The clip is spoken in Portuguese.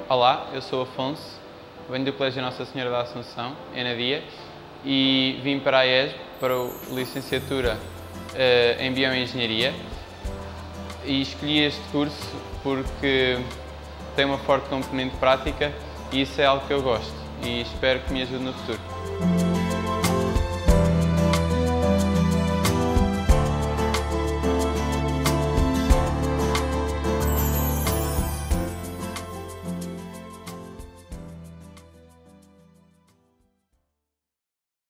Olá, eu sou Afonso, venho do Colégio Nossa Senhora da Assunção, Enadia, e vim para a ESB para a licenciatura em Bioengenharia e escolhi este curso porque tem uma forte componente prática e isso é algo que eu gosto e espero que me ajude no futuro.